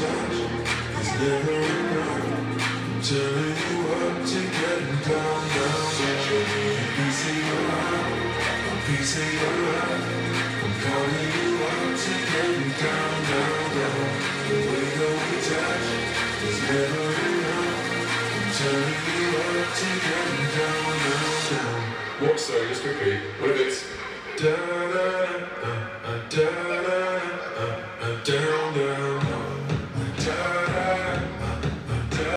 touch is never enough. I'm turning you up to getting down, down, down. Show me a piece of your heart, a piece of your life. I'm calling you up to getting down, down, down. The way that we touch is never enough. I'm turning you up to getting down, down, down. What? Sorry, just quickly. What if it's Down.